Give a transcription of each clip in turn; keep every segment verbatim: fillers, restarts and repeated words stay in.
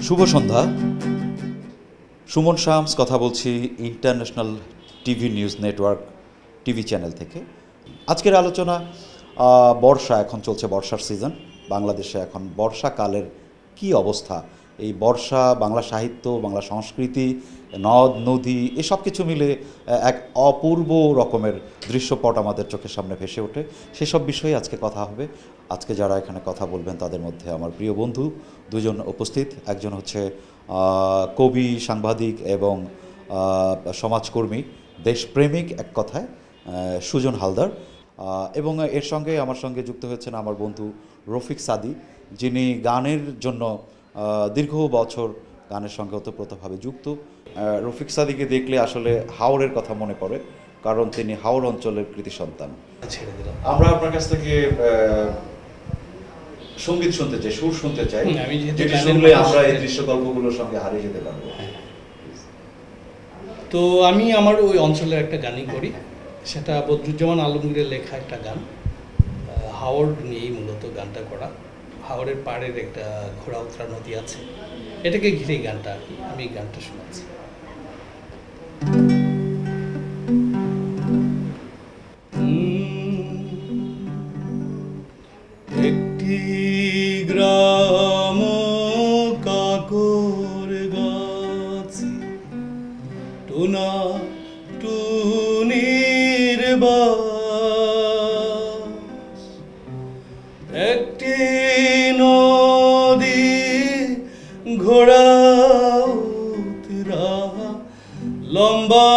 শুভ সন্ধ্যা। সুমন শামস কথা বলছি international TV news network TV channel থেকে। আজকের আলোচনা বর্ষা, এখন চলছে বর্ষার সিজন। বাংলাদেশে এখন বর্ষাকালের কি অবস্থা, এই বর্ষা বাংলা সাহিত্য, বাংলা সংস্কৃতি, নদ নদী এসব কিছু মিলে এক অপূর্ব রকমের দৃশ্যপট আমাদের চোখের সামনে ভেসে ওঠে। সেসব বিষয়ে আজকে কথা হবে। আজকে যারা এখানে কথা বলবেন তাদের মধ্যে আমার প্রিয় বন্ধু দুজন উপস্থিত। একজন হচ্ছে কবি, সাংবাদিক এবং সমাজকর্মী, দেশপ্রেমিক, এক কথায় সুজন হালদার, এবং এর সঙ্গে আমার সঙ্গে যুক্ত হয়েছেন আমার বন্ধু রফিক সাদি, যিনি গানের জন্য দীর্ঘ বছর গানের সঙ্গে ওতপ্রোতভাবে যুক্ত। রফিক সাদিকে দেখলে আসলে হাওরের কথা মনে পড়ে, কারণ তিনি হাওর অঞ্চলের কৃতি সন্তান। আমরা আপনার কাছ থেকে সঙ্গীত শুনতে চাই, সুর শুনতে চাই, যেটি শুনলে আমরা এই দৃশ্যকল্পগুলোর সঙ্গে হারিয়ে যেতে পারবো। তো আমি আমার ওই অঞ্চলের একটা গানই করি, সেটা বদরুজ্জামান আলমগীরের লেখা একটা গান, হাওর নিয়েই মূলত গানটা করা। হাওরের পাড়ের একটা ঘোড়াউতরা নদী আছে, এটাকে ঘিরে গানটা আর কি। আমি এই গানটা শোনাচ্ছি। একটি গ্রাম কাকর গাছ, টোনা টুনির বাস, একটি নদী ঘোড়াউতরা, লম্বা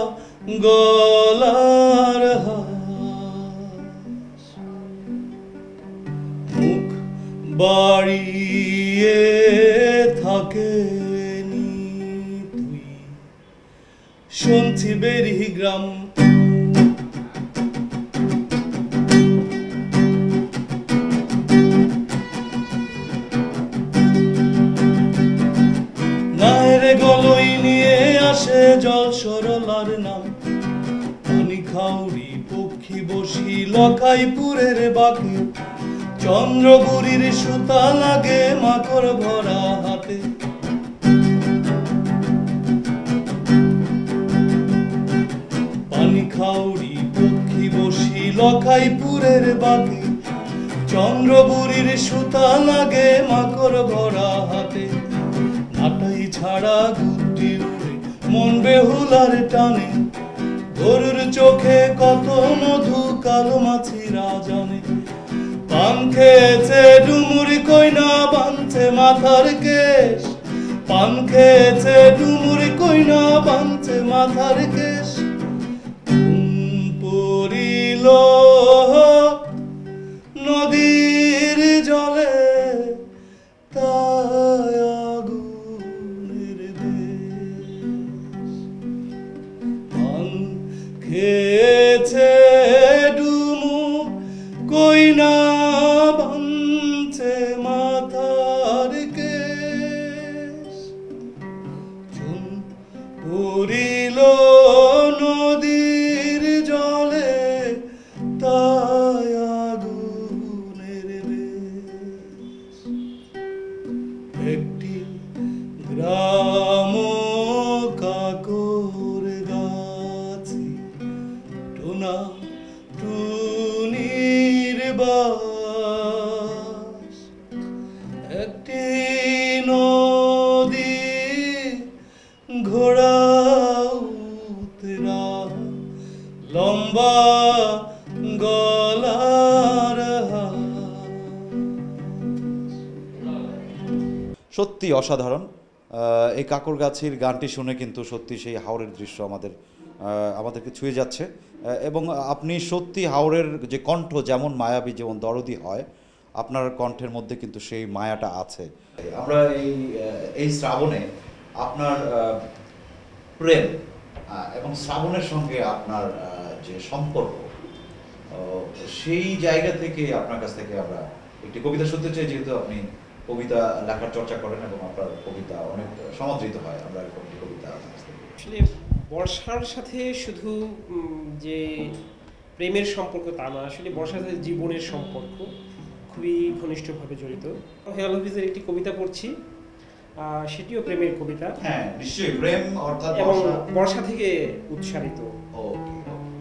গলার হাঁস, মুখ বাড়িয়ে থাকে তুই, শুনছি বেরি গ্রাম। নায়ের গলই নিয়ে আসে জল সরলার নাম, পানি খাউরি পক্ষী বসি লখাইপুরের বাঁকে, চন্দ্রপুরীর সুতা লাগে মাকড় ভরা হাতে। পানি খাউরি পক্ষী বসি লখাইপুরের বাঁকে, চন্দ্রপুরীর সুতা লাগে মাকড় ভরা হাতে। নাটাই ছাড়া গুটি উড়ে মন বেহুলার টানে, গরুর চোখে কত মধু কালো মাছিরা জানে। পান খেয়েছে ডুমুরি কইনা বাঁধছে মাথার কেশ, পান খেয়েছে ডুমুরি কইনা বাঁধছে মাথার কেশ। পড়িল নদীর জলে তাই আগুনের দেশ, পান খেয়েছে ডুমু কইনা বাঁধছে মাথার কেশ। চুন পড়িল নদীর জলে তাই আগুনের দেশ, একটি গ্রাম কাকর গাছি, টোনা টুনির বাস, একটি নদী ঘোড়াউতরা, লম্বা গলার হাঁস। সত্যি অসাধারণ। এই কাকরগাছির গানটি শুনে কিন্তু সত্যি সেই হাওরের দৃশ্য আমাদের আমাদেরকে ছুঁয়ে যাচ্ছে, এবং আপনি সত্যি হাওরের যে কণ্ঠ যেমন মায়াবী, যেমন দরদি হয়, আপনার কণ্ঠের মধ্যে কিন্তু সেই মায়াটা আছে। আমরা এই এই শ্রাবণে আপনার প্রেম এবং শ্রাবণের সঙ্গে আপনার যে সম্পর্ক, সেই জায়গা থেকে আপনার কাছ থেকে আমরা একটি কবিতা শুনতে চাই, যেহেতু আপনি কবিতা লেখার চর্চা করেন এবং আপনার কবিতা অনেক সমাদৃত হয়। আমরা এরকম কবিতা আসলে বর্ষার সাথে শুধু যে প্রেমের সম্পর্ক তা না, আসলে বর্ষার সাথে জীবনের সম্পর্ক খুবই ঘনিষ্ঠভাবে জড়িত। হেলাল হাফিজের একটি কবিতা পড়ছি, আহ, সেটিও প্রেমের কবিতা হ্যাঁ নিশ্চয়ই প্রেম অর্থাৎ এবং বর্ষা। বর্ষা থেকে উৎসারিত। ওকে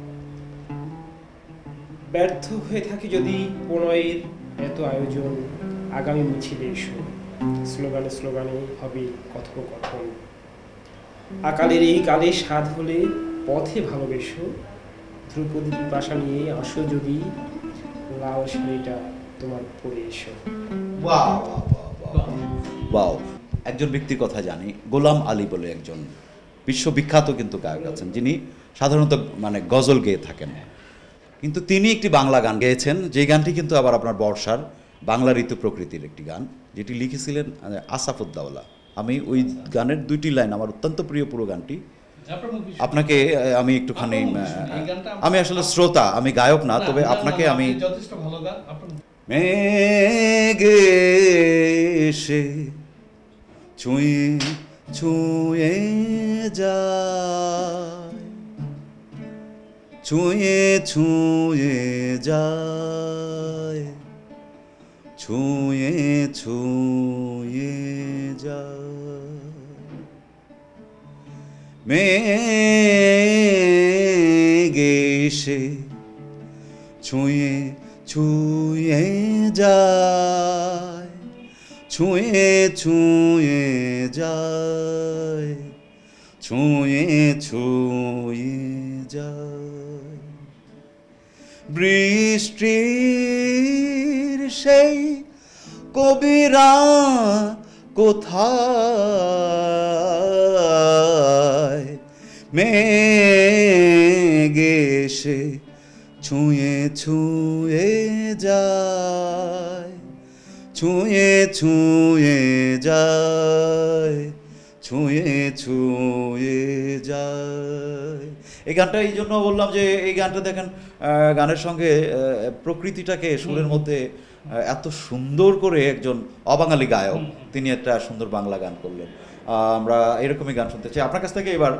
ব্যর্থ হয়ে থাকি যদি প্রণয়ের এত আয়োজন, আগামী মিছিলে এসো, স্লোগানে স্লোগানে হবে কথোপকথন। আকালের এই কালে স্বাদ হলে পথে ভালোবেসো, ধ্রুপদী পিপাসা নিয়ে আসো যদি, লাল শাড়িটা তোমার পরে এসো। ওয়াও ওয়াও একজন ব্যক্তির কথা জানি, গোলাম আলী বলে একজন বিশ্ববিখ্যাত কিন্তু গায়ক আছেন, যিনি সাধারণত মানে গজল গেয়ে থাকেন, কিন্তু তিনি একটি বাংলা গান গেয়েছেন, যে গানটি কিন্তু আবার আপনার বর্ষার বাংলা ঋতু প্রকৃতির একটি গান, যেটি লিখেছিলেন আসাফুদ্দাওলা। আমি ওই গানের দুইটি লাইন আমার অত্যন্ত প্রিয়, পুরো গানটি আপনাকে আমি একটুখানি, আমি আসলে শ্রোতা, আমি গায়ক না, তবে আপনাকে আমি যথেষ্ট ভালো গান আপনার। মেঘে এসে ছুঁয়ে ছুঁয়ে যায়, ছুঁয়ে ছুঁয়ে যায়, ছুঁয়ে ছুঁয়ে যায়, মেঘে এসে ছুঁয়ে ছুঁয়ে যায়, ছুঁয়ে ছুঁয়ে যায়, ছুঁয়ে ছুঁয়ে যায়, বৃষ্টির সেই কবিরা কোথায়, মেঘে এসে ছুঁয়ে ছুঁয়ে যায়, ছুঁয়ে ছুঁয়ে যায়, ছুঁয়ে ছুঁয়ে যায়। এই গানটা এই জন্য বললাম যে এই গানটা দেখেন গানের সঙ্গে প্রকৃতিটাকে সুরের মধ্যে এত সুন্দর করে একজন অবাঙালি গায়ক তিনি একটা সুন্দর বাংলা গান করলেন। আমরা এরকমই গান শুনতে চাই আপনার কাছ থেকে এবার।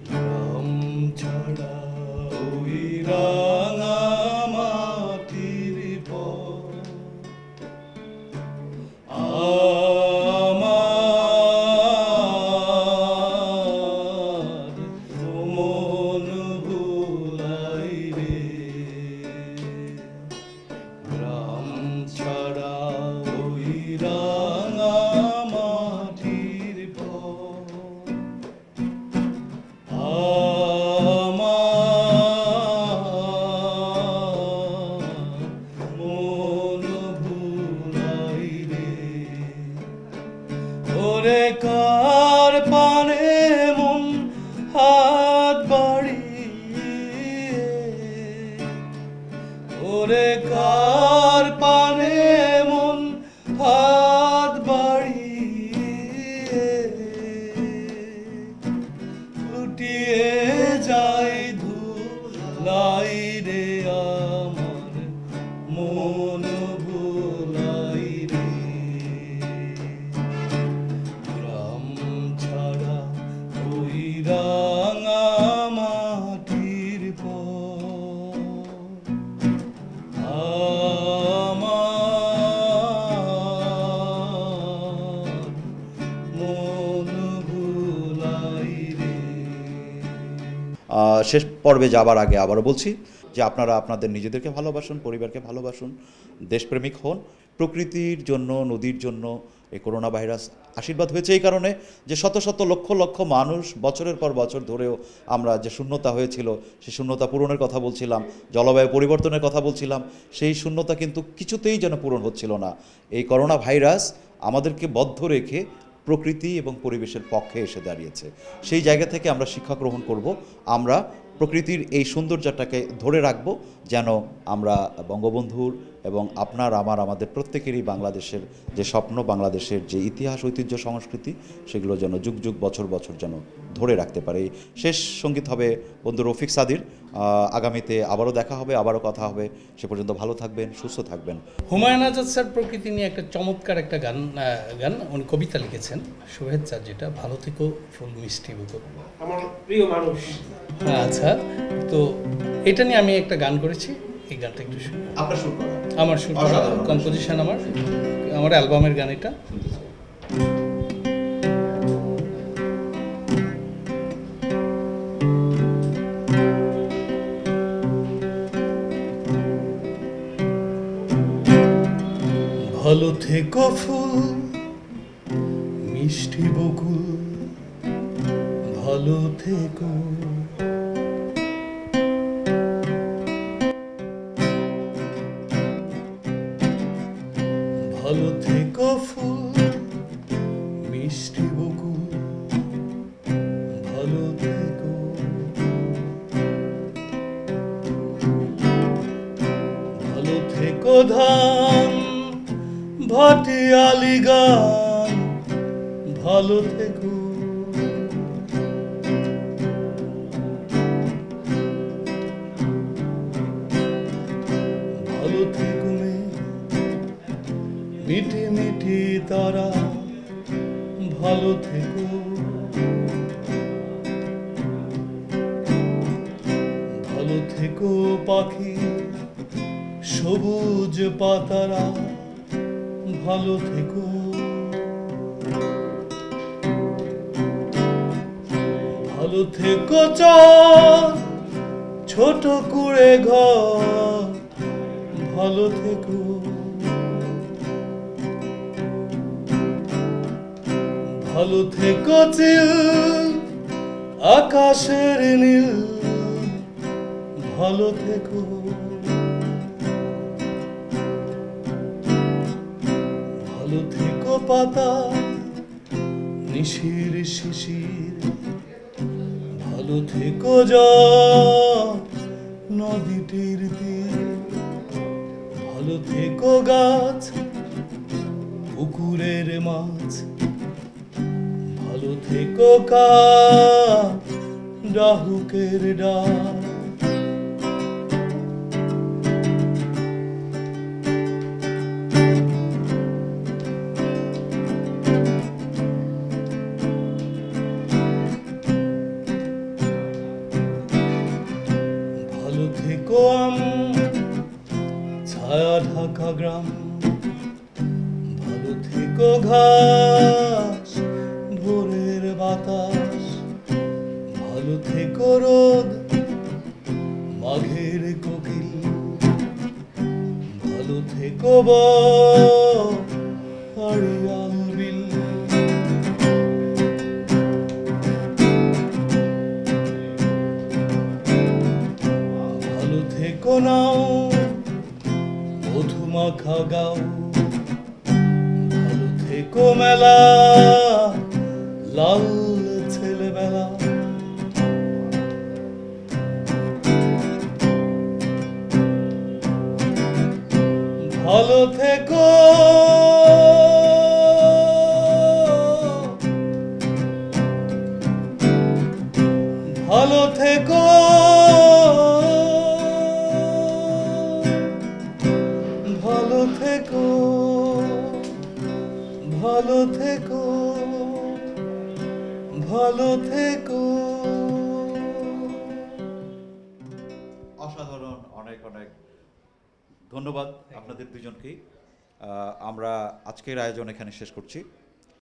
কার পানে মন হাত বাড়িয়ে, ওরে কার পানে মন হাত বাড়িয়ে, লুটিয়ে যায় ধুলাই রে আমার মন ভুলাই রে, রাঙা মাটির পথ আমার মন ভুলাই রে। শেষ পর্বে যাবার আগে আবারও বলছি যে আপনারা আপনাদের নিজেদেরকে ভালোবাসুন, পরিবারকে ভালোবাসুন, দেশপ্রেমিক হন। প্রকৃতির জন্য, নদীর জন্য এই করোনা ভাইরাস আশীর্বাদ হয়েছে এই কারণে যে শত শত লক্ষ লক্ষ মানুষ বছরের পর বছর ধরেও আমরা যে শূন্যতা হয়েছিল সেই শূন্যতা পূরণের কথা বলছিলাম, জলবায়ু পরিবর্তনের কথা বলছিলাম, সেই শূন্যতা কিন্তু কিছুতেই যেন পূরণ হচ্ছিল না। এই করোনা ভাইরাস আমাদেরকে বদ্ধ রেখে প্রকৃতি এবং পরিবেশের পক্ষে এসে দাঁড়িয়েছে। সেই জায়গা থেকে আমরা শিক্ষা গ্রহণ করব, আমরা প্রকৃতির এই সৌন্দর্যটাকে ধরে রাখব, যেন আমরা বঙ্গবন্ধুর এবং আপনার আমার আমাদের প্রত্যেকেরই বাংলাদেশের যে স্বপ্ন, বাংলাদেশের যে ইতিহাস, ঐতিহ্য, সংস্কৃতি, সেগুলো যেন যুগ যুগ বছর বছর যেন ধরে রাখতে পারে। শেষ সঙ্গীত হবে বন্ধু রফিক সাদির। আগামীতে আবারও দেখা হবে, আবারও কথা হবে। সে পর্যন্ত ভালো থাকবেন, সুস্থ থাকবেন। হুমায়ুন আজাদ স্যার প্রকৃতি নিয়ে একটা চমৎকার একটা গান গান উনি কবিতা লিখেছেন, শুভেচ্ছা, যেটা ভালো থেকো ফুল মিষ্টি বুকো, আমার প্রিয় মানুষ। আচ্ছা, তো এটা নিয়ে আমি একটা গান করেছি, এই গানটা একটু শুনি। আপনার সুর করা, আমার সুর করা, কম্পোজিশন আমার, আমার অ্যালবামের গান এটা। ভালো থেকো ফুল মিষ্টি বকুল ভালো থেকো ভালো থেকো ফুল মিষ্টি বকুল ভালো থেকো ভালো থেকো ধান ভাটিয়ালি গান ভালো থেকো ভালো থেকো মিটি মিটি তারা ভালো থেকো ভালো থেকো পাখি সবুজ পাতারা ভালো থেকো ভালো থেকো চাঁদ ছোট কুড়ে ঘর ভালো থেকো ভালো থেকো চিল আকাশের নীল ভালো থেকো ভালো থেকো পাতা নিশির শিশির ভালো থেকো জল নদীটির তীর ভালো থেকো গাছ পুকুরের মাছ ভালো থেকো কাক ডাহুকের ডাক ভালো থেকো আম ছায়া ঢাকা গ্রাম ভালো থেকো ঘাস ভোরের বাতাস ভালো থেকো রোদ মাঘের কোকিল ভালো থেকো বড়িয়াল বিল ভালো থেকো নাও মধুমাখা গাও ভালো থেকো মেলা লাল ছেলেবেলা ভালো থেকো ভালো থেকো ভালো থেকো ভালো থেকো ভালো থেকো অসাধারণ, অনেক অনেক ধন্যবাদ আপনাদের দুজনকেই। আমরা আজকের আয়োজন এখানে শেষ করছি।